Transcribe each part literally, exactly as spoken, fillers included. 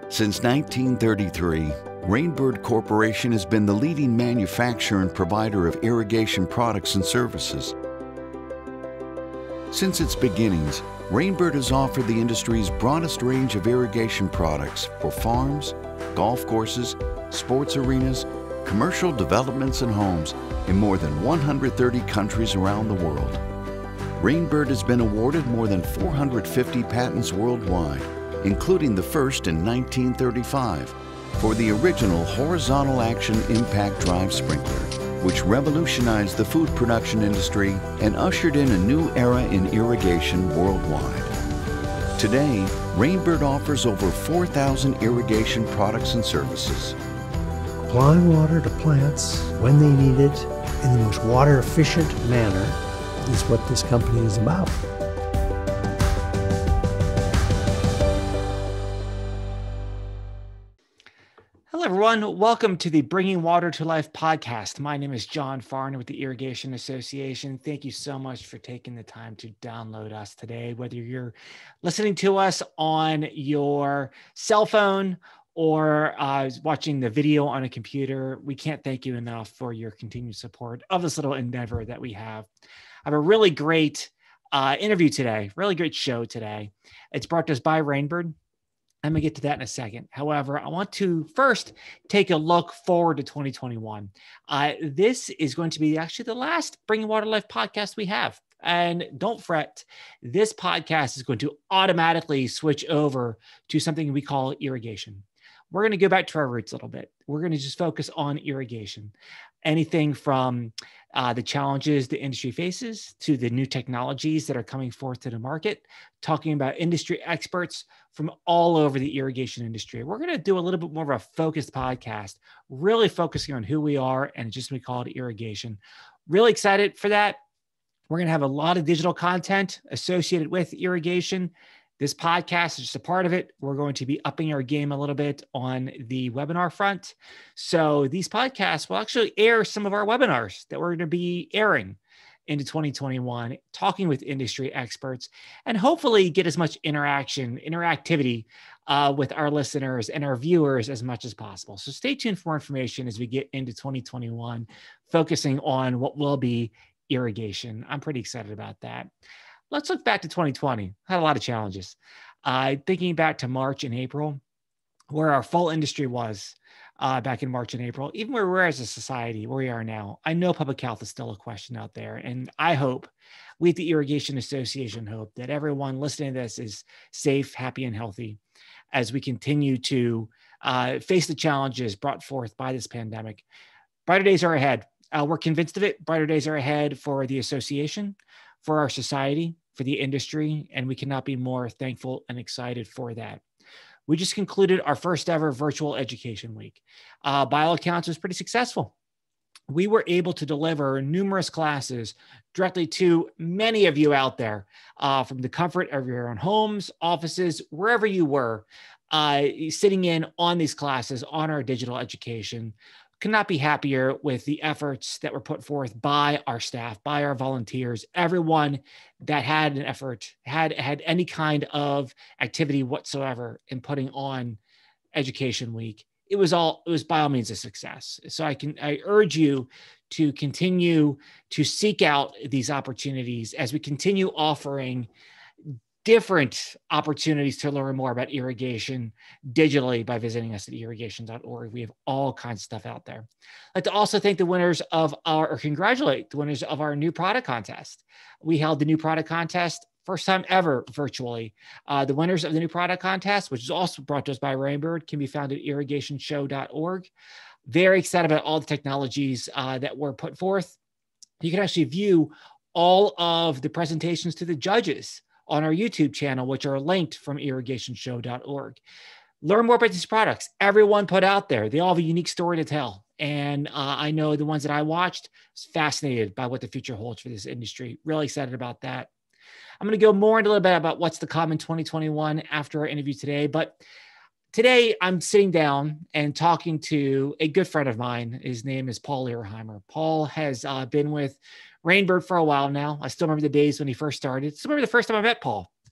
Since nineteen thirty-three, Rainbird Corporation has been the leading manufacturer and provider of irrigation products and services. Since its beginnings, Rainbird has offered the industry's broadest range of irrigation products for farms, golf courses, sports arenas, commercial developments, and homes in more than one hundred thirty countries around the world. Rainbird has been awarded more than four hundred fifty patents worldwide, including the first in nineteen thirty-five for the original horizontal action impact drive sprinkler, which revolutionized the food production industry and ushered in a new era in irrigation worldwide. Today, Rainbird offers over four thousand irrigation products and services. Applying water to plants when they need it in the most water efficient manner is what this company is about. Hello, everyone. Welcome to the Bringing Water to Life podcast. My name is John Farner with the Irrigation Association. Thank you so much for taking the time to download us today, whether you're listening to us on your cell phone or uh, watching the video on a computer. We can't thank you enough for your continued support of this little endeavor that we have. I have a really great uh, interview today, really great show today. It's brought to us by Rainbird. I'm going to get to that in a second. However, I want to first take a look forward to twenty twenty-one. Uh, this is going to be actually the last Bringing Water to Life podcast we have. And don't fret, this podcast is going to automatically switch over to something we call irrigation. We're going to go back to our roots a little bit. We're going to just focus on irrigation. Anything from uh, the challenges the industry faces to the new technologies that are coming forth to the market, talking about industry experts from all over the irrigation industry. We're going to do a little bit more of a focused podcast, really focusing on who we are and just we call it irrigation. Really excited for that. We're going to have a lot of digital content associated with irrigation. This podcast is just a part of it. We're going to be upping our game a little bit on the webinar front. So these podcasts will actually air some of our webinars that we're going to be airing into twenty twenty-one, talking with industry experts, and hopefully get as much interaction, interactivity uh, with our listeners and our viewers as much as possible. So stay tuned for more information as we get into twenty twenty-one, focusing on what will be irrigation. I'm pretty excited about that. Let's look back to twenty twenty. Had a lot of challenges. Uh, thinking back to March and April, where our full industry was uh, back in March and April, even where we're as a society, where we are now. I know public health is still a question out there. And I hope, we at the Irrigation Association hope that everyone listening to this is safe, happy, and healthy as we continue to uh, face the challenges brought forth by this pandemic. Brighter days are ahead. Uh, we're convinced of it. Brighter days are ahead for the association, for our society, for the industry, and we cannot be more thankful and excited for that. We just concluded our first ever virtual education week. Uh, by all accounts, it was pretty successful. We were able to deliver numerous classes directly to many of you out there uh, from the comfort of your own homes, offices, wherever you were, uh, sitting in on these classes on our digital education. Could not be happier with the efforts that were put forth by our staff, by our volunteers, everyone that had an effort, had had any kind of activity whatsoever in putting on Education Week. It was all, it was by all means a success. So I can, I urge you to continue to seek out these opportunities as we continue offering different opportunities to learn more about irrigation digitally by visiting us at irrigation dot org. We have all kinds of stuff out there. I'd like to also thank the winners of our, or congratulate the winners of our new product contest. We held the new product contest, first time ever virtually. Uh, the winners of the new product contest, which is also brought to us by Rainbird, can be found at irrigation show dot org. Very excited about all the technologies uh, that were put forth. You can actually view all of the presentations to the judges on our YouTube channel, which are linked from irrigation show dot org. Learn more about these products. Everyone put out there, they all have a unique story to tell. And uh, I know the ones that I watched, I was fascinated by what the future holds for this industry. Really excited about that. I'm going to go more into a little bit about what's to come in twenty twenty-one after our interview today. But today I'm sitting down and talking to a good friend of mine. His name is Paul Lehrheimer. Paul has uh, been with Rainbird for a while now. I still remember the days when he first started. Still remember the first time I met Paul.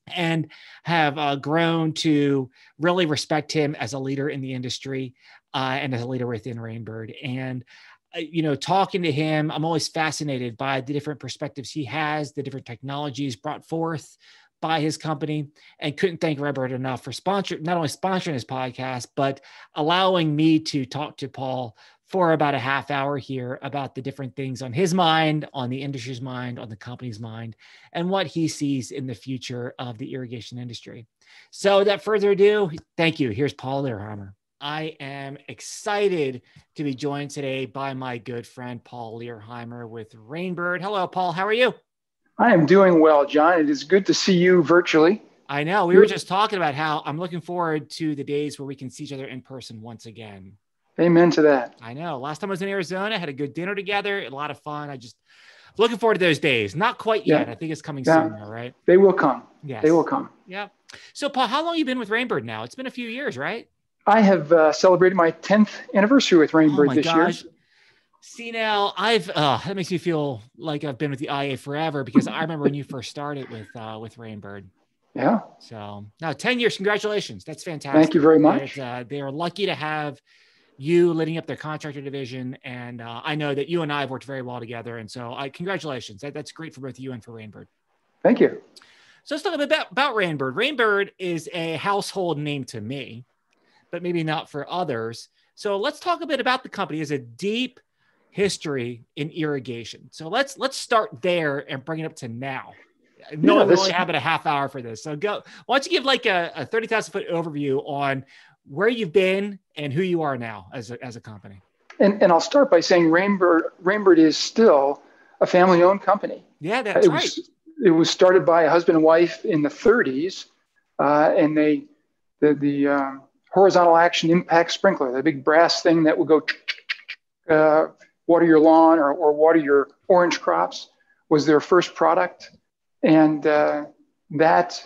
and have uh, grown to really respect him as a leader in the industry uh, and as a leader within Rainbird. And, uh, you know, talking to him, I'm always fascinated by the different perspectives he has, the different technologies brought forth by his company, and couldn't thank Rainbird enough for sponsor, not only sponsoring his podcast, but allowing me to talk to Paul for about a half hour here about the different things on his mind, on the industry's mind, on the company's mind, and what he sees in the future of the irrigation industry. So without further ado, thank you. Here's Paul Lierheimer. I am excited to be joined today by my good friend, Paul Lierheimer with Rainbird. Hello, Paul. How are you? I am doing well, John. It is good to see you virtually. I know. We were just talking about how I'm looking forward to the days where we can see each other in person once again. Amen to that. I know. Last time I was in Arizona, had a good dinner together, a lot of fun. I just looking forward to those days. Not quite yet. Yeah. I think it's coming Yeah. soon, though, right? They will come. Yes. They will come. Yeah. So, Paul, how long have you been with Rainbird now? It's been a few years, right? I have uh, celebrated my tenth anniversary with Rainbird oh my this gosh. year. See, now I've, uh, that makes me feel like I've been with the I A forever, because I remember when you first started with, uh, with Rainbird. Yeah. So now ten years, congratulations. That's fantastic. Thank you very much. Uh, they are lucky to have you leading up their contractor division. And uh, I know that you and I have worked very well together. And so I congratulations. That, that's great for both you and for Rainbird. Thank you. So let's talk about, about Rainbird. Rainbird is a household name to me, but maybe not for others. So let's talk a bit about the company. It has a deep history in irrigation. So let's, let's start there and bring it up to now. No, Yeah, we this- only have a half hour for this. So go, why don't you give like a, a thirty thousand foot overview on where you've been and who you are now as a, as a company. And, and I'll start by saying Rainbird, Rainbird is still a family-owned company. Yeah, that's it right. Was, it was started by a husband and wife in the thirties, uh, and they the the um, horizontal action impact sprinkler, the big brass thing that would go uh, water your lawn or, or water your orange crops, was their first product. And uh, that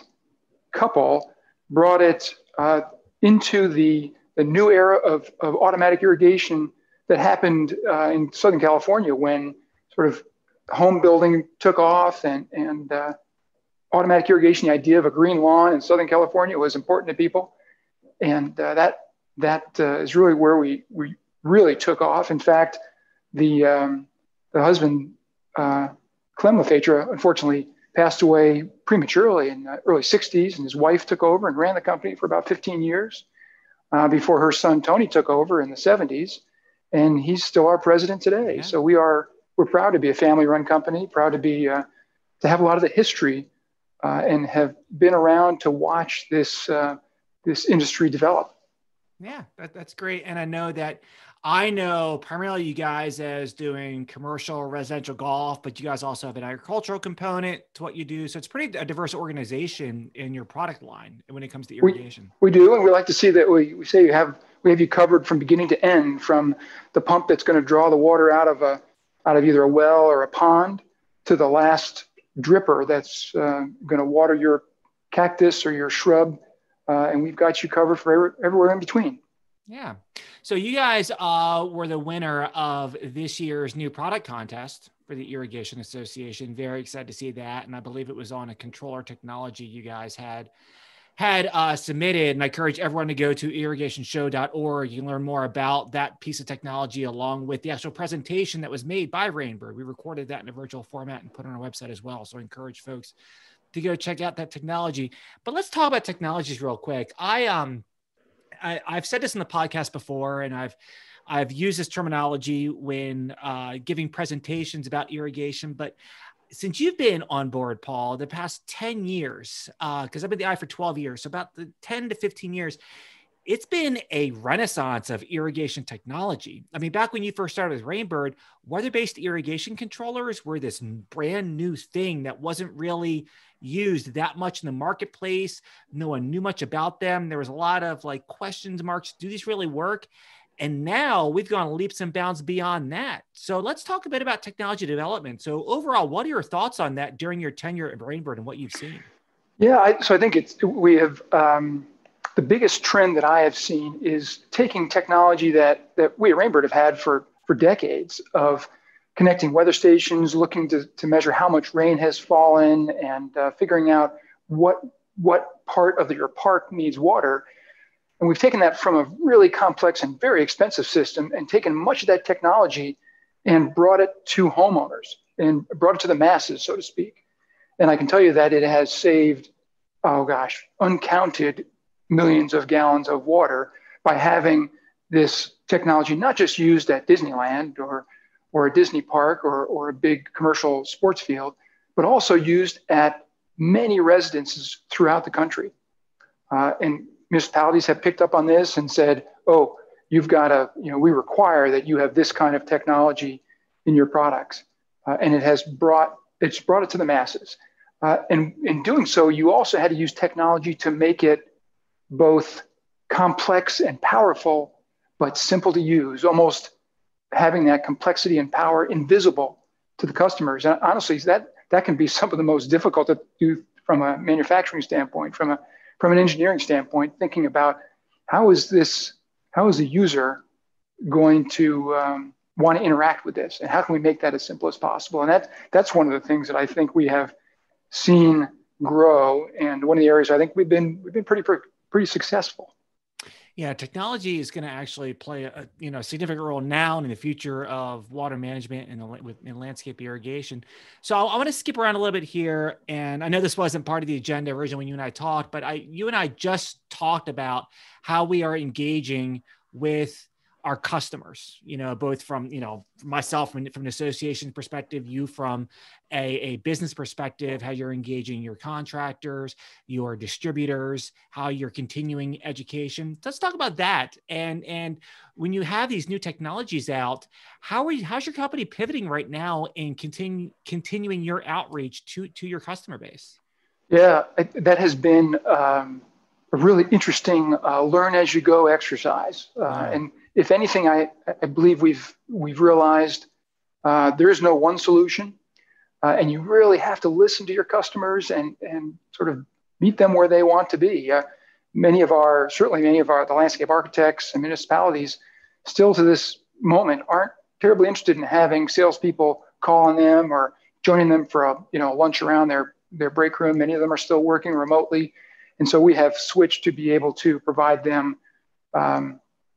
couple brought it uh, into the, the new era of, of automatic irrigation that happened uh, in Southern California when sort of home building took off, and, and uh, automatic irrigation, the idea of a green lawn in Southern California, was important to people. And uh, that that uh, is really where we, we really took off. In fact, the, um, the husband, uh, Clem LeFetre, unfortunately passed away prematurely in the early sixties, and his wife took over and ran the company for about fifteen years uh, before her son Tony took over in the seventies, and he's still our president today. Yeah. So we are we're proud to be a family-run company, proud to be uh, to have a lot of the history uh, and have been around to watch this uh, this industry develop. Yeah, that, that's great. And I know that I know primarily you guys as doing commercial, residential golf, but you guys also have an agricultural component to what you do. So it's pretty a diverse organization in your product line when it comes to irrigation. We, we do, and we like to see that we, we say you have we have you covered from beginning to end, from the pump that's going to draw the water out of a out of either a well or a pond to the last dripper that's uh, going to water your cactus or your shrub, uh, and we've got you covered for every, everywhere in between. Yeah. So you guys uh, were the winner of this year's new product contest for the Irrigation Association. Very excited to see that. And I believe it was on a controller technology you guys had had uh, submitted. And I encourage everyone to go to irrigation show dot org. You can learn more about that piece of technology along with the actual presentation that was made by Rainbird. We recorded that in a virtual format and put it on our website as well. So I encourage folks to go check out that technology. But let's talk about technologies real quick. I, um, I, I've said this in the podcast before, and I've I've used this terminology when uh, giving presentations about irrigation. But since you've been on board, Paul, the past ten years, because uh, I've been at the I for twelve years, so about the ten to fifteen years, it's been a renaissance of irrigation technology. I mean, back when you first started with Rainbird, weather-based irrigation controllers were this brand new thing that wasn't really used that much in the marketplace. No one knew much about them. There was a lot of like questions marks. Do these really work? And now we've gone leaps and bounds beyond that. So let's talk a bit about technology development. So overall, what are your thoughts on that during your tenure at Rainbird and what you've seen? Yeah, I, so I think it's we have um, the biggest trend that I have seen is taking technology that that we at Rainbird have had for for decades of connecting weather stations, looking to, to measure how much rain has fallen, and uh, figuring out what what part of your park needs water. And we've taken that from a really complex and very expensive system and taken much of that technology and brought it to homeowners and brought it to the masses, so to speak. And I can tell you that it has saved, oh gosh, uncounted millions of gallons of water by having this technology not just used at Disneyland or, or a Disney park or, or a big commercial sports field, but also used at many residences throughout the country. Uh, and municipalities have picked up on this and said, oh, you've got to, you know, we require that you have this kind of technology in your products. Uh, and it has brought, it's brought it to the masses. Uh, and in doing so, you also had to use technology to make it both complex and powerful, but simple to use, almost having that complexity and power invisible to the customers. And honestly, that, that can be some of the most difficult to do from a manufacturing standpoint, from a from an engineering standpoint, thinking about how is this, how is the user going to um, want to interact with this, and how can we make that as simple as possible? And that that's one of the things that I think we have seen grow, and one of the areas I think we've been we've been pretty pretty, pretty successful. Yeah, technology is going to actually play a you know significant role now and in the future of water management and with in landscape irrigation. So I, I want to skip around a little bit here, and I know this wasn't part of the agenda originally when you and I talked, but I you and I just talked about how we are engaging with our customers, you know, both from, you know, myself from, from an association perspective, you from a, a business perspective, how you're engaging your contractors, your distributors, how you're continuing education. Let's talk about that. And, and when you have these new technologies out, how are you, how's your company pivoting right now and continue, continuing your outreach to, to your customer base? Yeah, that has been um, a really interesting uh, learn as you go exercise. Uh, wow. And if anything, I, I believe we've we've realized uh, there is no one solution, uh, and you really have to listen to your customers and and sort of meet them where they want to be. Uh, many of our, certainly many of our the landscape architects and municipalities, still to this moment, aren't terribly interested in having salespeople call on them or joining them for a you know lunch around their their break room. Many of them are still working remotely, and so we have switched to be able to provide them Um,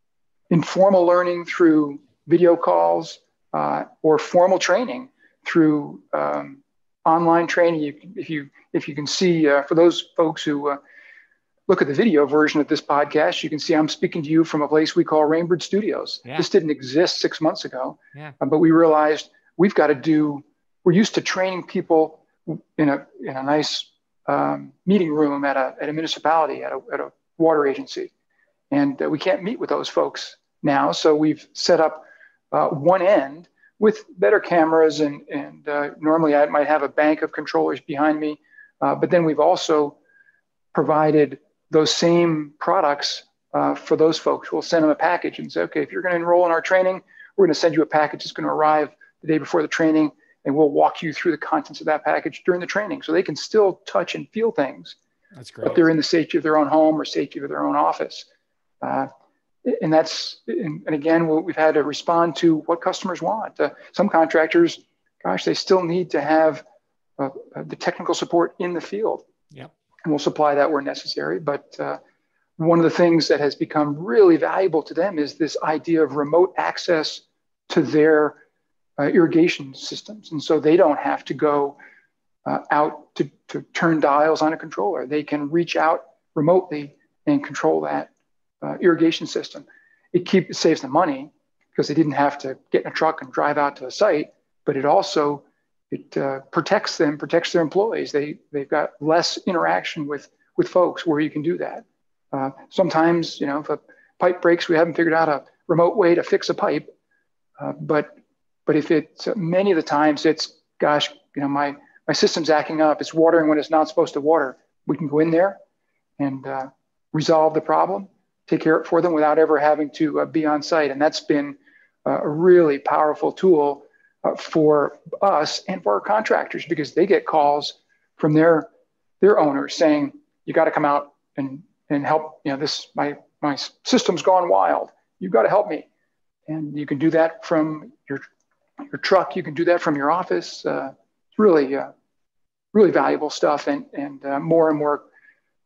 informal learning through video calls uh, or formal training through um, online training. You, if you if you can see, uh, for those folks who uh, look at the video version of this podcast, you can see I'm speaking to you from a place we call Rainbird Studios. Yeah. This didn't exist six months ago, yeah. uh, but we realized we've got to do, we're used to training people in a in a nice um, meeting room at a, at a municipality, at a, at a water agency. And uh, we can't meet with those folks now. So we've set up uh, one end with better cameras, and, and uh, normally I might have a bank of controllers behind me. Uh, but then we've also provided those same products uh, for those folks. We'll send them a package and say, okay, if you're going to enroll in our training, we're going to send you a package that's going to arrive the day before the training, and we'll walk you through the contents of that package during the training. So they can still touch and feel things. That's great. But they're in the safety of their own home or safety of their own office. Uh, and that's, and, and again, we've had to respond to what customers want. Uh, some contractors, gosh, they still need to have uh, the technical support in the field. Yep. And we'll supply that where necessary. But uh, one of the things that has become really valuable to them is this idea of remote access to their uh, irrigation systems. And so they don't have to go uh, out to, to turn dials on a controller. They can reach out remotely and control that Uh, irrigation system. It keep it saves them money because they didn't have to get in a truck and drive out to a site, but it also it uh, protects them, protects their employees. They they've got less interaction with with folks where you can do that. Uh, sometimes, you know, if a pipe breaks, we haven't figured out a remote way to fix a pipe. Uh, but but if it's uh, many of the times it's, gosh, you know, my my system's acting up. It's watering when it's not supposed to water. We can go in there and uh, resolve the problem, take care of it for them without ever having to uh, be on site. And that's been uh, a really powerful tool uh, for us and for our contractors, because they get calls from their their owners saying, you got to come out and and help, you know, this, my my system's gone wild. You've got to help me. And you can do that from your your truck. You can do that from your office. Uh, it's really, uh, really valuable stuff. And, and uh, more and more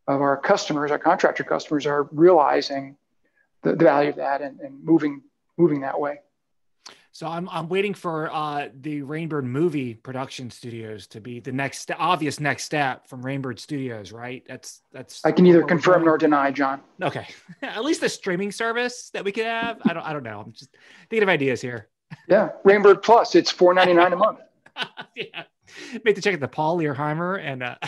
of our customers, our contractor customers, are realizing the, the value of that and, and moving moving that way. So I'm I'm waiting for uh, the Rainbird movie production studios to be the next obvious next step from Rainbird Studios, right? That's that's. I can neither confirm nor deny, John. Okay, at least a streaming service that we could have. I don't I don't know. I'm just thinking of ideas here. Yeah, Rainbird Plus. It's four ninety-nine a month. Yeah, make the check at the Paul Learheimer and. Uh...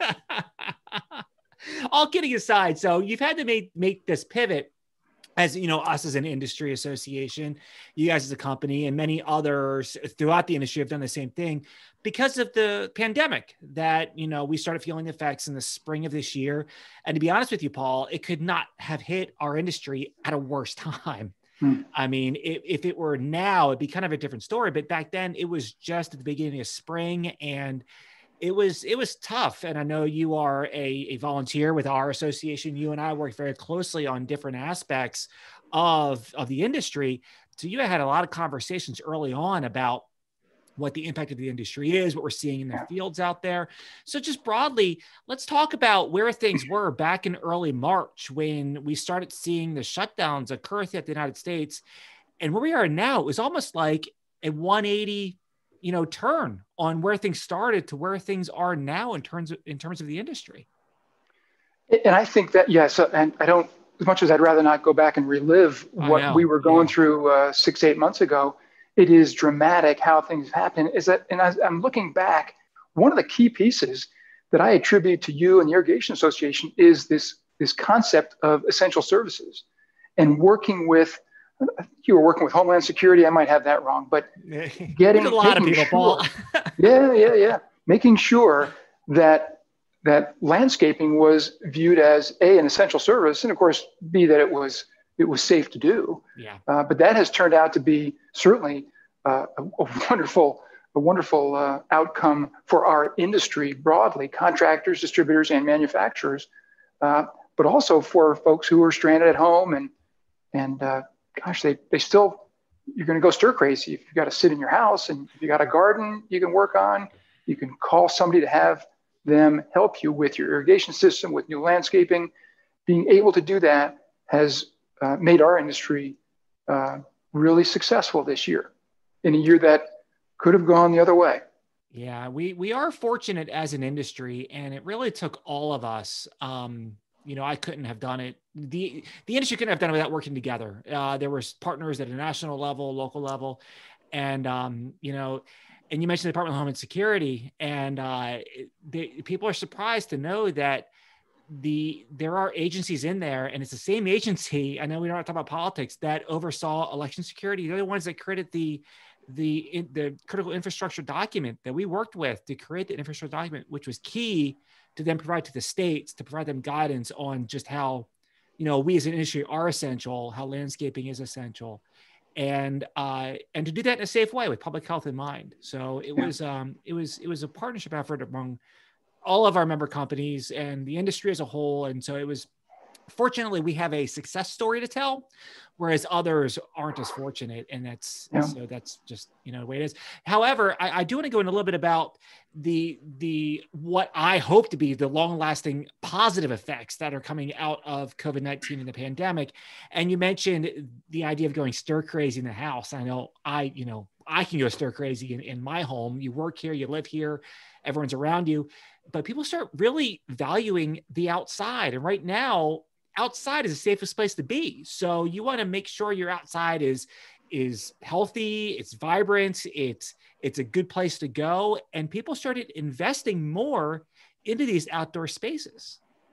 All kidding aside, so you've had to make make this pivot. As you know, us as an industry association, you guys as a company, and many others throughout the industry have done the same thing because of the pandemic that, you know, we started feeling the effects in the spring of this year. And to be honest with you, Paul, it could not have hit our industry at a worse time. Hmm. I mean, if, if it were now, it'd be kind of a different story. But back then it was just at the beginning of spring, and It was it was tough. And I know you are a, a volunteer with our association. You and I work very closely on different aspects of, of the industry. So you had a lot of conversations early on about what the impact of the industry is, what we're seeing in the fields out there. So just broadly, let's talk about where things were back in early March when we started seeing the shutdowns occur throughout the United States. And where we are now, it was almost like a one eighty you know, turn on where things started to where things are now in terms of, in terms of the industry. And I think that, yes, and I don't, as much as I'd rather not go back and relive what we were going yeah. through uh, six, eight months ago, it is dramatic how things happen. Is that, and as I'm looking back, one of the key pieces that I attribute to you and the Irrigation Association is this, this concept of essential services and working with, you were working with Homeland Security. I might have that wrong, but getting a lot of people, sure, Paul. yeah, yeah, yeah, making sure that that landscaping was viewed as A, an essential service, and of course B, that it was it was safe to do. Yeah. Uh, but that has turned out to be certainly uh, a, a wonderful a wonderful uh, outcome for our industry broadly, contractors, distributors, and manufacturers, uh, but also for folks who are stranded at home and and uh, gosh, they, they still, you're going to go stir crazy if you've got to sit in your house, and if you got a garden you can work on, you can call somebody to have them help you with your irrigation system, with new landscaping. Being able to do that has uh, made our industry uh, really successful this year, in a year that could have gone the other way. Yeah, we, we are fortunate as an industry, and it really took all of us. Um, You know, I couldn't have done it. The the industry couldn't have done it without working together. Uh, there was partners at a national level, local level. And, um, you know, and you mentioned the Department of Homeland Security, and uh, they, people are surprised to know that the there are agencies in there, and it's the same agency. I know we don't talk about politics, that oversaw election security. They're the ones that created the the the critical infrastructure document that we worked with to create the infrastructure document, which was key to then provide to the states, to provide them guidance on just how, you know, we as an industry are essential, how landscaping is essential, and uh, and to do that in a safe way with public health in mind. So it yeah. was um, it was it was a partnership effort among all of our member companies and the industry as a whole. And so it was, fortunately, we have a success story to tell, whereas others aren't as fortunate. And that's, yeah. so that's just, you know, the way it is. However, I, I do want to go in a little bit about the, the, what I hope to be the long lasting positive effects that are coming out of COVID nineteen and the pandemic. And you mentioned the idea of going stir crazy in the house. I know I, you know, I can go stir crazy in, in my home. You work here, you live here, everyone's around you, but people start really valuing the outside. And right now, outside is the safest place to be. So you want to make sure your outside is, is healthy, it's vibrant, it's, it's a good place to go. And people started investing more into these outdoor spaces.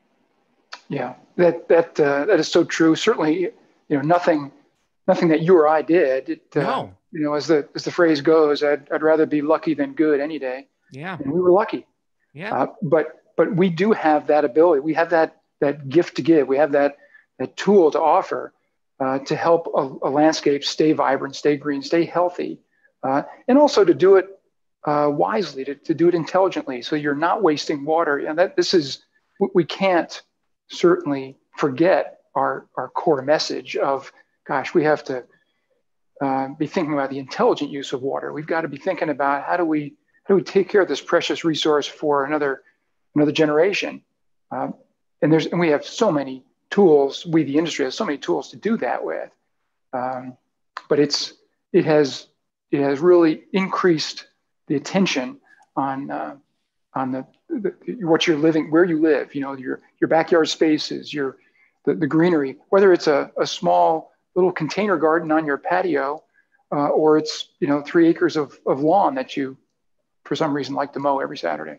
Yeah, that, that, uh, that is so true. Certainly, you know, nothing, nothing that you or I did. It, uh, no. You know, as the, as the phrase goes, I'd, I'd rather be lucky than good any day. Yeah. And we were lucky. Yeah. Uh, but, but we do have that ability. We have that, that gift to give. We have that, that tool to offer uh, to help a, a landscape stay vibrant, stay green, stay healthy, uh, and also to do it uh, wisely, to, to do it intelligently, so you're not wasting water. And that this is, we can't certainly forget our, our core message of, gosh, we have to uh, be thinking about the intelligent use of water. We've got to be thinking about how do we how do we take care of this precious resource for another another generation. Um, and there's and we have so many tools. We, the industry, has so many tools to do that with. Um, but it's it has it has really increased the attention on uh, on the, the what you're living, where you live. You know, your your backyard spaces, your the, the greenery. Whether it's a, a small little container garden on your patio, uh, or it's you know three acres of, of lawn that you, for some reason, like to mow every Saturday.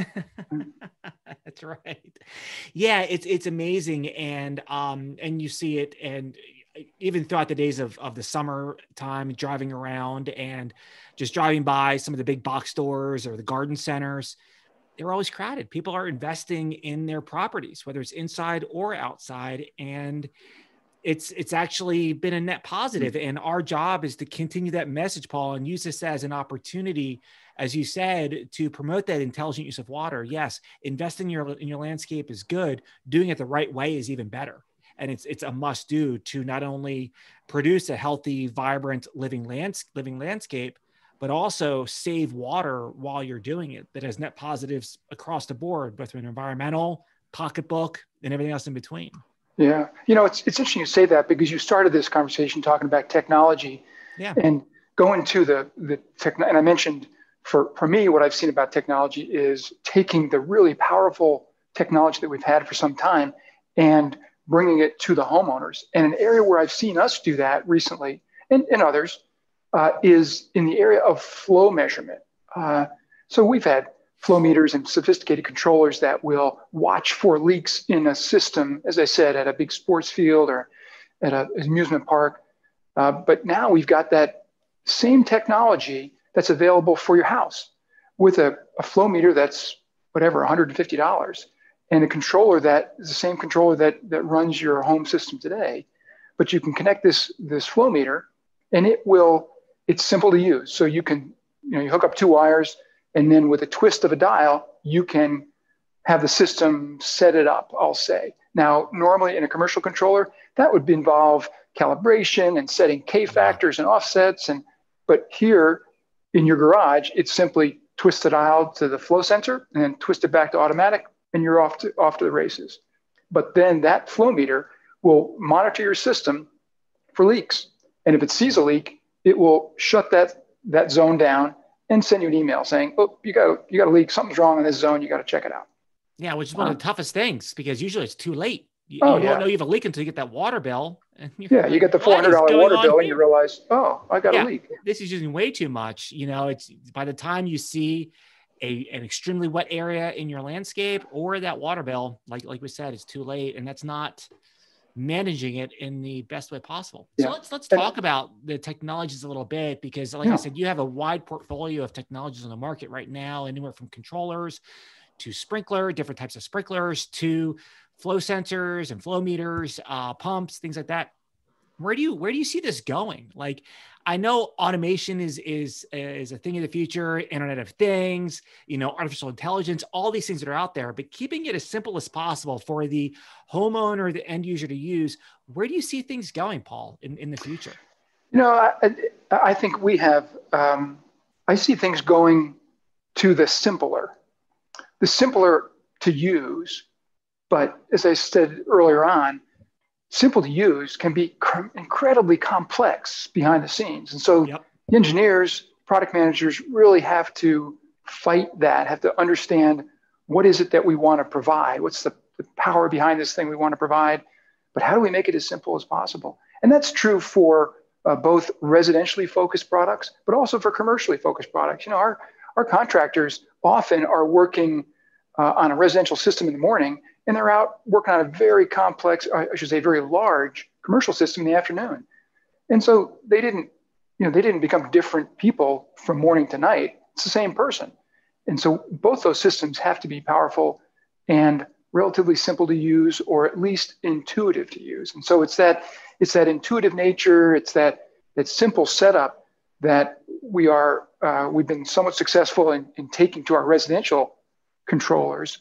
That's right. Yeah, it's it's amazing, and um and you see it, and even throughout the days of of the summer time, driving around and just driving by some of the big box stores or the garden centers, they're always crowded. People are investing in their properties, whether it's inside or outside, and it's it's actually been a net positive. And our job is to continue that message, Paul, and use this as an opportunity, as you said, to promote that intelligent use of water. Yes, investing in your in your landscape is good. Doing it the right way is even better. And it's it's a must do to not only produce a healthy, vibrant, living lands living landscape, but also save water while you're doing it. That has net positives across the board, both from an environmental, pocketbook, and everything else in between. Yeah, you know, it's it's interesting you say that, because you started this conversation talking about technology, yeah, and going to the the tech. And I mentioned for for me, what I've seen about technology is taking the really powerful technology that we've had for some time and bringing it to the homeowners. And an area where I've seen us do that recently, and, and others, uh, is in the area of flow measurement. Uh, so we've had flow meters and sophisticated controllers that will watch for leaks in a system, as I said, at a big sports field or at a, an amusement park. Uh, but now we've got that same technology that's available for your house with a, a flow meter that's whatever, one hundred fifty dollars. And a controller that is the same controller that, that runs your home system today. But you can connect this, this flow meter, and it will, it's simple to use. So you can, you know, you hook up two wires, and then with a twist of a dial, you can have the system set it up, I'll say. Now, normally in a commercial controller, that would involve calibration and setting K factors and offsets. And but here in your garage, it's simply twist the dial to the flow sensor and then twist it back to automatic, and you're off to, off to the races. But then that flow meter will monitor your system for leaks. And if it sees a leak, it will shut that, that zone down and send you an email saying, oh, you got, you got a leak, something's wrong in this zone, you got to check it out. Yeah, which is one um, of the toughest things, because usually it's too late. You, oh, you yeah. won't know you have a leak until you get that water bill. And yeah, you get the four hundred dollars water bill and you realize, oh, I got yeah, a leak. This is using way too much. You know, it's by the time you see a an extremely wet area in your landscape or that water bill, like like we said, it's too late, and that's not managing it in the best way possible. Yeah. So let's let's talk about the technologies a little bit, because like yeah. I said, you have a wide portfolio of technologies on the market right now, anywhere from controllers to sprinkler, different types of sprinklers, to flow sensors and flow meters, uh, pumps, things like that. Where do you where do you see this going? Like, I know automation is is is a thing of the future, Internet of Things, you know, artificial intelligence, all these things that are out there, but keeping it as simple as possible for the homeowner, the end user to use. Where do you see things going, Paul, in, in the future? You know, I, I think we have, um, I see things going to the simpler, the simpler to use. But as I said earlier on, simple to use can be cr- incredibly complex behind the scenes. And so yep. engineers, product managers really have to fight that, have to understand what is it that we want to provide? What's the, the power behind this thing we want to provide? But how do we make it as simple as possible? And that's true for uh, both residentially focused products, but also for commercially focused products. You know, our, our contractors often are working uh, on a residential system in the morning, and they're out working on a very complex, I should say very large commercial system in the afternoon. And so they didn't, you know, they didn't become different people from morning to night. It's the same person. And so both those systems have to be powerful and relatively simple to use, or at least intuitive to use. And so it's that, it's that intuitive nature, it's that, that simple setup that we are, uh, we've been somewhat successful in, in taking to our residential controllers.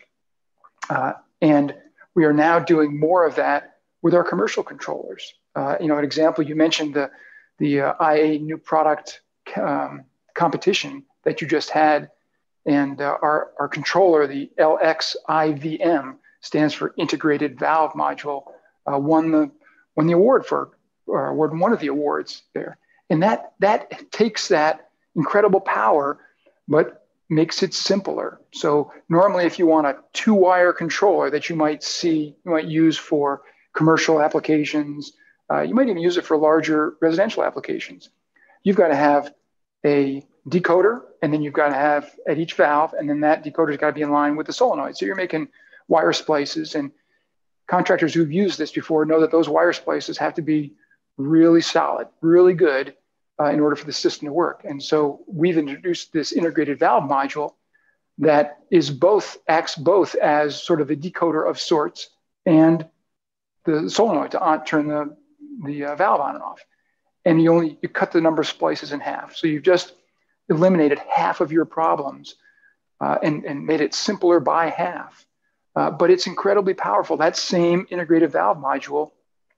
Uh, And we are now doing more of that with our commercial controllers. Uh, you know, an example, you mentioned the, the uh, I A new product um, competition that you just had. And uh, our, our controller, the L X I V M, stands for Integrated Valve Module, uh, won the won the award for, or won one of the awards there. And that that takes that incredible power, but makes it simpler. So normally, if you want a two-wire controller that you might see, you might use for commercial applications, uh, you might even use it for larger residential applications. You've got to have a decoder, and then you've got to have at each valve, and then that decoder's got to be in line with the solenoid. So you're making wire splices, and contractors who've used this before know that those wire splices have to be really solid, really good uh, in order for the system to work. And so we've introduced this integrated valve module that is both, acts both as sort of a decoder of sorts and the solenoid to on, turn the, the uh, valve on and off. And you only, you cut the number of splices in half. So you've just eliminated half of your problems uh, and, and made it simpler by half. Uh, but it's incredibly powerful. That same integrated valve module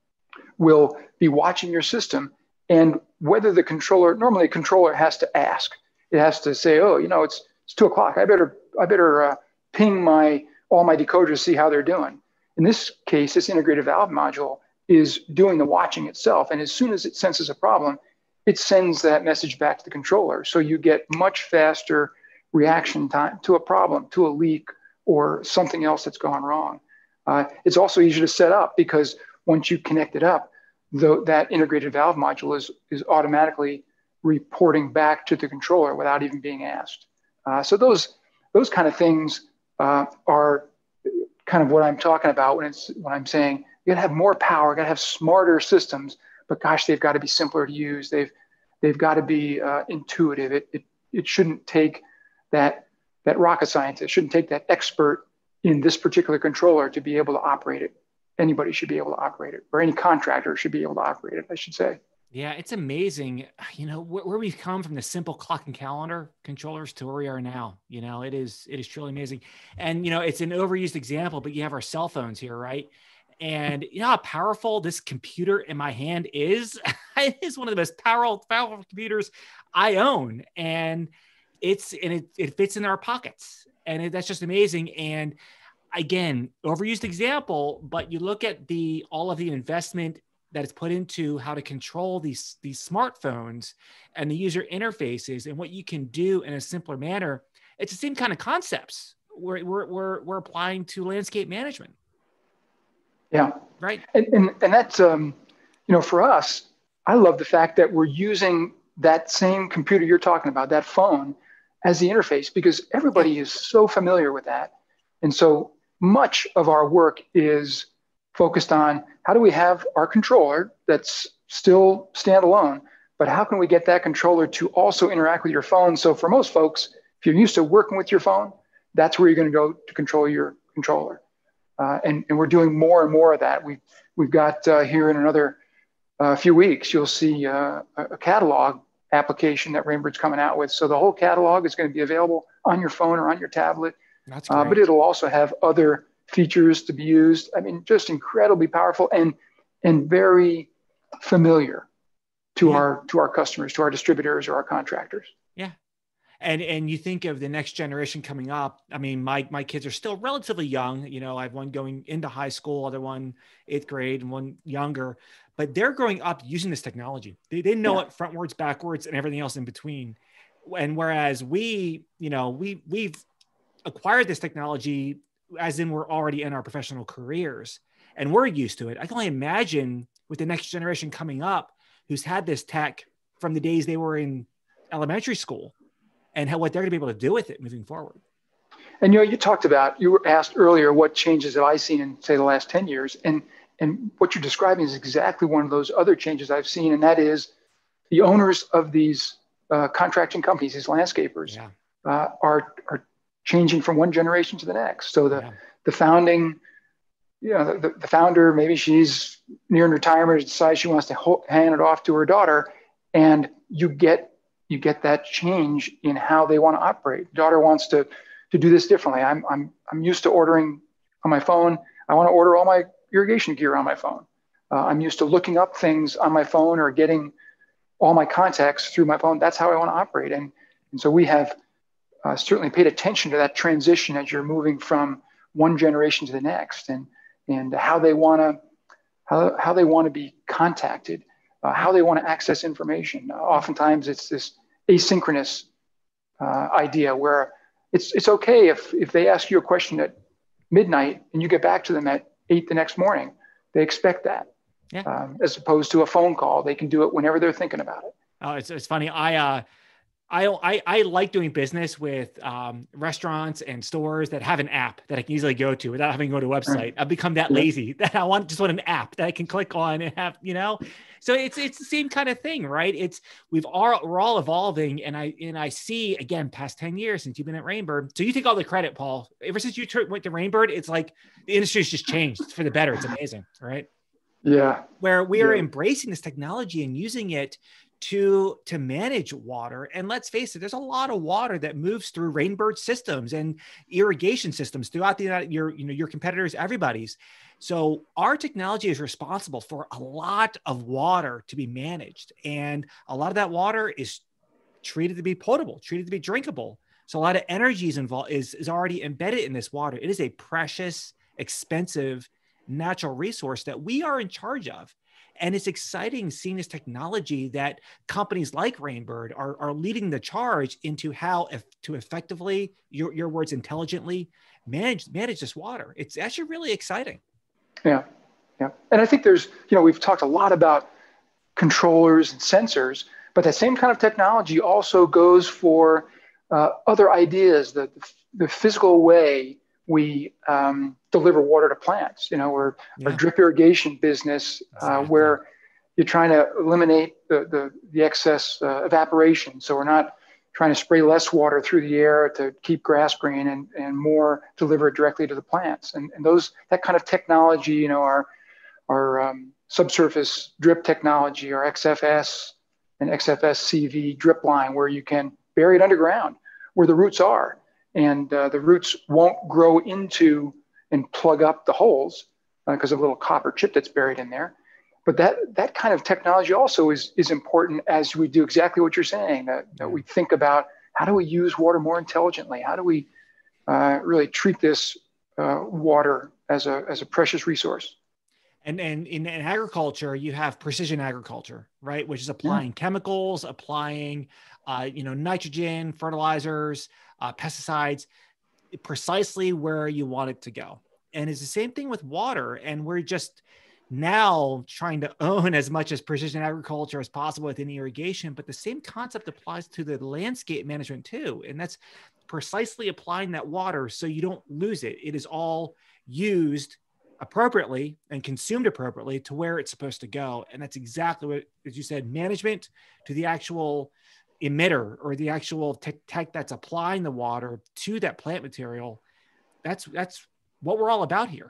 will be watching your system, and whether the controller, normally a controller has to ask, it has to say, oh, you know, it's it's two o'clock. I better I better uh, ping my all my decoders, see how they're doing. In this case, this integrated valve module is doing the watching itself, and as soon as it senses a problem, it sends that message back to the controller. So you get much faster reaction time to a problem, to a leak, or something else that's gone wrong. Uh, it's also easier to set up because once you connect it up, the, that integrated valve module is, is automatically reporting back to the controller without even being asked. Uh, so those, those kind of things uh, are kind of what I'm talking about when, it's, when I'm saying you gotta have more power, gotta have smarter systems, but gosh, they've got to be simpler to use. They've, they've got to be uh, intuitive. It, it, it shouldn't take that, that rocket scientist, shouldn't take that expert in this particular controller to be able to operate it. Anybody should be able to operate it, or any contractor should be able to operate it, I should say. Yeah, it's amazing, you know, wh- where we've come from the simple clock and calendar controllers to where we are now. You know, it is it is truly amazing. And, you know, it's an overused example, but you have our cell phones here, right? And you know how powerful this computer in my hand is? It is one of the most powerful, powerful computers I own. And it's and it, it fits in our pockets. And it, that's just amazing. And again, overused example, but you look at the all of the investment that is put into how to control these, these smartphones and the user interfaces and what you can do in a simpler manner. It's the same kind of concepts we're, we're, we're, we're applying to landscape management. Yeah. Right. And, and, and that's, um, you know, for us, I love the fact that we're using that same computer you're talking about, that phone, as the interface, because everybody is so familiar with that. And so much of our work is focused on how do we have our controller that's still standalone, but how can we get that controller to also interact with your phone? So for most folks, if you're used to working with your phone, that's where you're going to go to control your controller. Uh, and, and we're doing more and more of that. We, we've got uh, here in another uh, few weeks, you'll see uh, a catalog application that Rainbird's coming out with. So the whole catalog is going to be available on your phone or on your tablet. That's great. Uh, but it'll also have other features to be used. I mean, just incredibly powerful and and very familiar to yeah. our to our customers, to our distributors or our contractors. Yeah. And and you think of the next generation coming up. I mean, my my kids are still relatively young. You know, I have one going into high school, other one eighth grade, and one younger. But they're growing up using this technology. They they know yeah. it frontwards, backwards, and everything else in between. And whereas we, you know, we we've acquired this technology as in we're already in our professional careers and we're used to it. I can only imagine with the next generation coming up who's had this tech from the days they were in elementary school and how, what they're going to be able to do with it moving forward. And, you know, you talked about, you were asked earlier, what changes have I seen in, say, the last ten years? And, and what you're describing is exactly one of those other changes I've seen. And that is the owners of these uh, contracting companies, these landscapers, yeah. uh, are, are changing from one generation to the next. So the, yeah. the founding, you know, the, the founder, maybe she's nearing retirement, decides she wants to ho- hand it off to her daughter, and you get you get that change in how they want to operate. Daughter wants to to do this differently. I'm I'm I'm used to ordering on my phone. I want to order all my irrigation gear on my phone. Uh, I'm used to looking up things on my phone or getting all my contacts through my phone. That's how I want to operate. And and so we have Uh, certainly paid attention to that transition as you're moving from one generation to the next, and and how they want to how, how they want to be contacted, uh, how they want to access information. Uh, oftentimes it's this asynchronous uh, idea where it's it's okay if if they ask you a question at midnight and you get back to them at eight the next morning. They expect that. Yeah. Um, as opposed to a phone call. They can do it whenever they're thinking about it. Oh, it's, it's funny. I, uh, I, I, I like doing business with um, restaurants and stores that have an app that I can easily go to without having to go to a website. Right. I've become that lazy that I want just want an app that I can click on and have, you know, so it's, it's the same kind of thing, right? It's, we've all, we're all evolving. And I, and I see again, past ten years since you've been at Rainbird. So you take all the credit, Paul, ever since you t- went to Rainbird, it's like the industry's just changed. It's for the better. It's amazing. Right. Yeah. Where we are yeah. embracing this technology and using it to, to manage water. And let's face it, there's a lot of water that moves through Rainbird systems and irrigation systems throughout the, your, you know, your competitors, everybody's. So our technology is responsible for a lot of water to be managed. And a lot of that water is treated to be potable, treated to be drinkable. So a lot of energy is involved, is, is already embedded in this water. It is a precious, expensive natural resource that we are in charge of. And it's exciting seeing this technology that companies like Rainbird are, are leading the charge into how if, to effectively, your, your words, intelligently manage, manage this water. It's actually really exciting. Yeah. Yeah. And I think there's, you know, we've talked a lot about controllers and sensors, but that same kind of technology also goes for uh, other ideas, the, the physical way we um, deliver water to plants. You know, we're yeah. a drip irrigation business uh, exactly. where you're trying to eliminate the, the, the excess uh, evaporation. So we're not trying to spray less water through the air to keep grass green and, and more deliver it directly to the plants. And, and those, that kind of technology, you know, our, our um, subsurface drip technology, our X F S and X F S C V drip line, where you can bury it underground where the roots are. And uh, the roots won't grow into and plug up the holes because uh, of a little copper chip that's buried in there. But that that kind of technology also is is important as we do exactly what you're saying, that, that we think about how do we use water more intelligently? How do we uh, really treat this uh, water as a as a precious resource? And, and in, in agriculture, you have precision agriculture, right? Which is applying yeah. chemicals, applying, uh, you know, nitrogen, fertilizers, uh, pesticides, precisely where you want it to go. And it's the same thing with water. And we're just now trying to own as much as precision agriculture as possible within irrigation, but the same concept applies to the landscape management too. And that's precisely applying that water so you don't lose it. It is all used appropriately and consumed appropriately to where it's supposed to go. And that's exactly what, as you said, management to the actual emitter or the actual tech, tech that's applying the water to that plant material. That's, that's what we're all about here.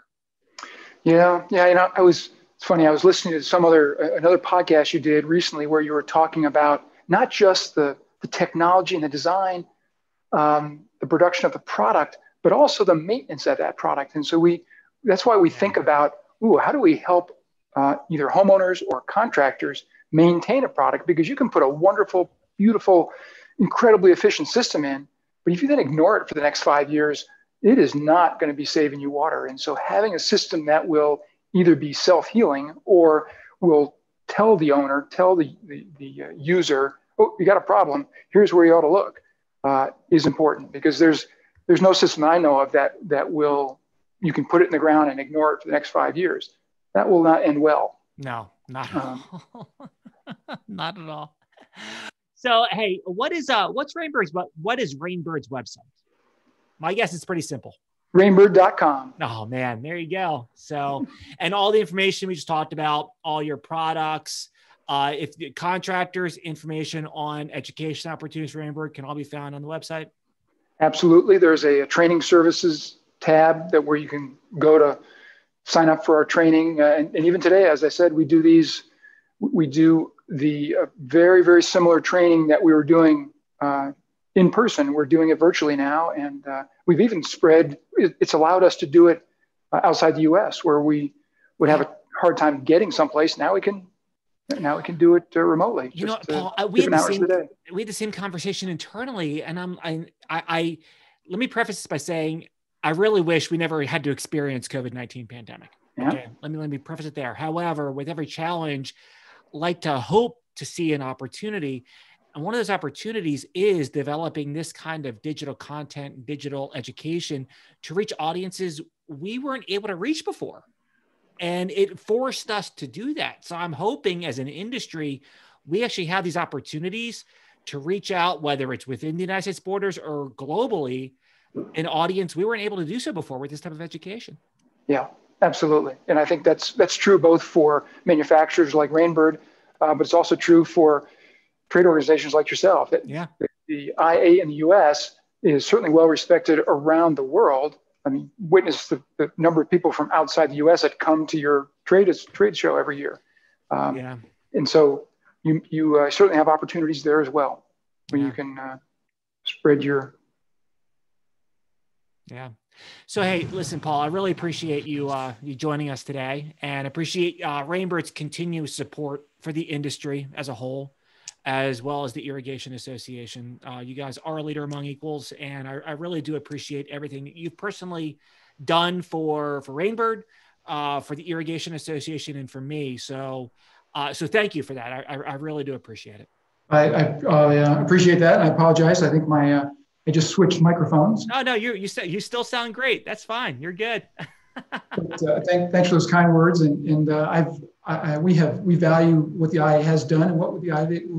Yeah. Yeah. You know, I was, it's funny. I was listening to some other, another podcast you did recently where you were talking about not just the, the technology and the design, um, the production of the product, but also the maintenance of that product. And so we, that's why we think about, ooh, how do we help uh, either homeowners or contractors maintain a product? Because you can put a wonderful, beautiful, incredibly efficient system in, but if you then ignore it for the next five years, it is not going to be saving you water. And so having a system that will either be self-healing or will tell the owner, tell the, the, the uh, user, oh, you got a problem, here's where you ought to look, uh, is important. Because there's there's no system I know of that that will, you can put it in the ground and ignore it for the next five years. That will not end well. No, not at um, all. Not at all. So, hey, what is uh, what's Rainbird's what what is Rainbird's website? My guess is pretty simple. Rainbird dot com. Oh man, there you go. So, and all the information we just talked about, all your products, uh, if the contractors, information on education opportunities for Rainbird can all be found on the website. Absolutely. There's a, a training services tab that where you can go to sign up for our training. Uh, and, and even today, as I said, we do these, we do the uh, very, very similar training that we were doing uh, in person. We're doing it virtually now. And uh, we've even spread, it, it's allowed us to do it uh, outside the U S where we would have a hard time getting someplace. Now we can, now we can do it uh, remotely. You just, know, Paul, uh, we, had the same, we had the same conversation internally. And I'm, I, I, I let me preface this by saying, I really wish we never had to experience COVID nineteen pandemic. Yeah. Okay, let me let me preface it there. However, with every challenge, like to hope to see an opportunity. And one of those opportunities is developing this kind of digital content, digital education to reach audiences we weren't able to reach before. And it forced us to do that. So I'm hoping as an industry, we actually have these opportunities to reach out, whether it's within the United States borders or globally, an audience we weren't able to do so before with this type of education. Yeah, absolutely. And I think that's that's true both for manufacturers like Rainbird, uh, but it's also true for trade organizations like yourself. Yeah. The I A in the U S is certainly well respected around the world. I mean, witness the, the number of people from outside the U S that come to your trade trade show every year. Um, yeah. And so you you uh, certainly have opportunities there as well, where yeah. you can uh, spread your. Yeah. So, hey, listen, Paul, I really appreciate you uh, you joining us today, and appreciate uh, Rainbird's continuous support for the industry as a whole, as well as the Irrigation Association. Uh, you guys are a leader among equals, and I, I really do appreciate everything that you've personally done for, for Rainbird, uh, for the Irrigation Association, and for me. So, uh, so thank you for that. I, I really do appreciate it. I, I uh, appreciate that. I apologize. I think my, uh, I just switched microphones. No, no, you you you still sound great. That's fine. You're good. But, uh, thank, thanks for those kind words. And, and uh, I've, I, I, we have, we value what the I A has done and what the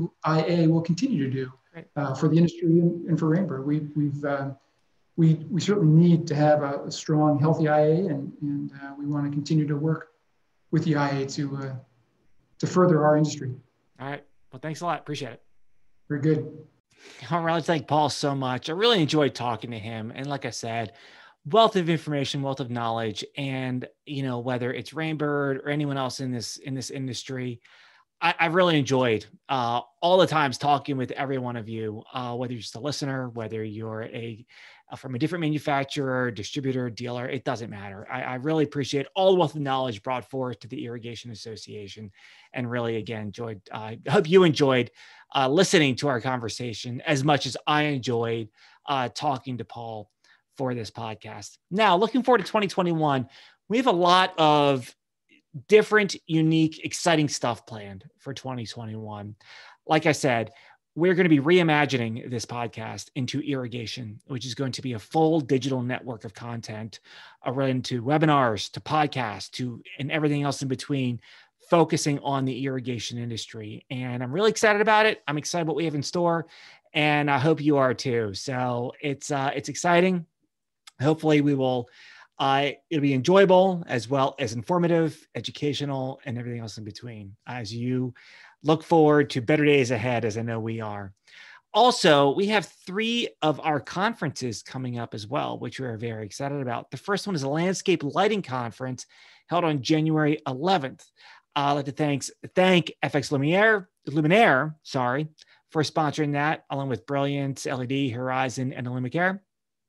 I A will continue to do uh, for the industry and, and for Rainbird. We, we've, uh, we, we certainly need to have a, a strong, healthy I A, and, and uh, we want to continue to work with the I A to, uh, to further our industry. All right. Well, thanks a lot. Appreciate it. Very good. All right. Let's thank Paul so much. I really enjoyed talking to him. And like I said, wealth of information, wealth of knowledge, and, you know, whether it's Rainbird or anyone else in this, in this industry, I, I really enjoyed uh, all the times talking with every one of you, uh, whether you're just a listener, whether you're a, uh, from a different manufacturer, distributor, dealer, it doesn't matter. I, I really appreciate all the wealth of knowledge brought forth to the Irrigation Association, and really, again, enjoyed, uh, I hope you enjoyed uh, listening to our conversation as much as I enjoyed uh, talking to Paul for this podcast. Now, looking forward to twenty twenty-one, we have a lot of different, unique, exciting stuff planned for twenty twenty-one. Like I said, we're going to be reimagining this podcast into Irrigation, which is going to be a full digital network of content around to webinars, to podcasts, to and everything else in between, focusing on the irrigation industry. And I'm really excited about it. I'm excited about what we have in store, and I hope you are too. So it's uh, it's exciting. Hopefully we will, uh, it'll be enjoyable as well as informative, educational, and everything else in between as you look forward to better days ahead, as I know we are. Also, we have three of our conferences coming up as well, which we're very excited about. The first one is a landscape lighting conference held on January eleventh. I'd like to thanks, thank F X Luminaire, Luminaire, sorry, for sponsoring that, along with Brilliant, L E D, Horizon, and Illumicare.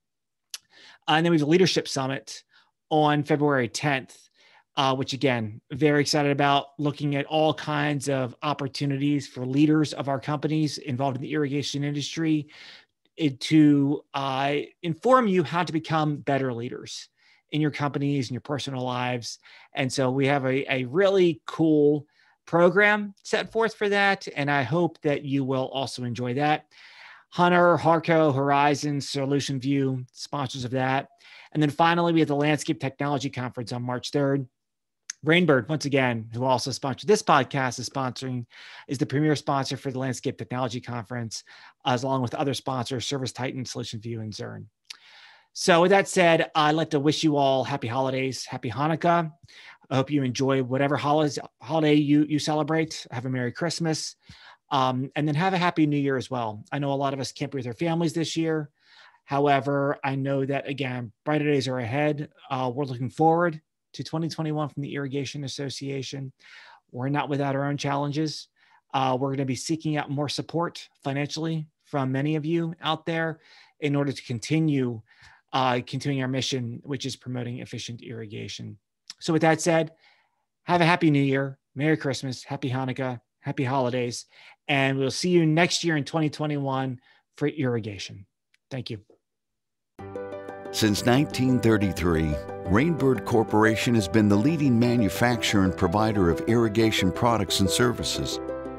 Uh, and then we have the Leadership Summit on February tenth, uh, which again, very excited about, looking at all kinds of opportunities for leaders of our companies involved in the irrigation industry it, to uh, inform you how to become better leaders in your companies and your personal lives. And so we have a, a really cool program set forth for that. And I hope that you will also enjoy that. Hunter, Harco, Horizon, Solution View, sponsors of that. And then finally, we have the Landscape Technology Conference on March third. Rainbird, once again, who also sponsored this podcast, is sponsoring, is the premier sponsor for the Landscape Technology Conference, as along with other sponsors, Service Titan, Solution View, and Zurn. So with that said, I'd like to wish you all happy holidays, happy Hanukkah. I hope you enjoy whatever holidays, holiday you, you celebrate. Have a Merry Christmas. Um, and then have a happy new year as well. I know a lot of us can't be with our families this year. However, I know that, again, brighter days are ahead. Uh, we're looking forward to twenty twenty-one from the Irrigation Association. We're not without our own challenges. Uh, we're going to be seeking out more support financially from many of you out there in order to continue uh, continuing our mission, which is promoting efficient irrigation. So with that said, have a happy new year, Merry Christmas, happy Hanukkah, happy holidays, and we'll see you next year in twenty twenty-one for irrigation. Thank you. Since nineteen thirty-three, Rainbird Corporation has been the leading manufacturer and provider of irrigation products and services.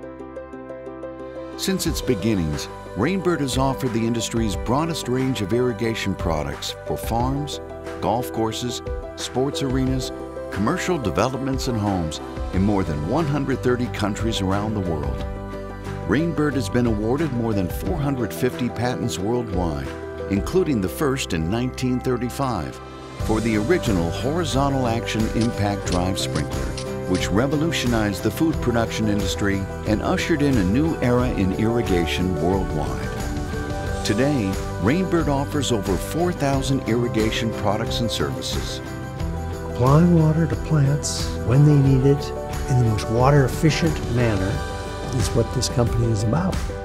Since its beginnings, Rainbird has offered the industry's broadest range of irrigation products for farms, golf courses, sports arenas, commercial developments and homes in more than one hundred thirty countries around the world. Rainbird has been awarded more than four hundred fifty patents worldwide, including the first in nineteen thirty-five for the original horizontal action impact drive sprinkler, which revolutionized the food production industry and ushered in a new era in irrigation worldwide. Today, Rainbird offers over four thousand irrigation products and services. Applying water to plants when they need it in the most water efficient manner is what this company is about.